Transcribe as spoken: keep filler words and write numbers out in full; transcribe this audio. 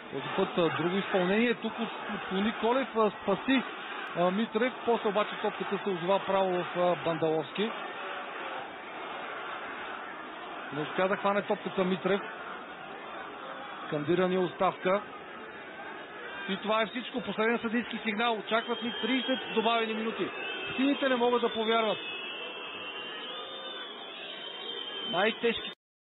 Този път друго изпълнение. Тук от Николев спаси Митрев. После обаче топката се озова право в Бандаловски. Не успя да хване топката Митрев. Скандирани оставка. И това е всичко. Последен съдийски сигнал. Очакват ни трийсет добавени минути. Сините не могат да повярват. Най-тежки